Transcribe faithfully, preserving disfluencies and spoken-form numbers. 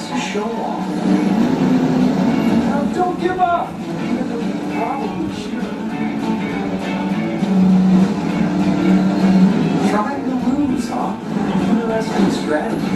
a show off. Now, don't give up! Even though you probably should. Trying to lose, huh? Interesting strategy.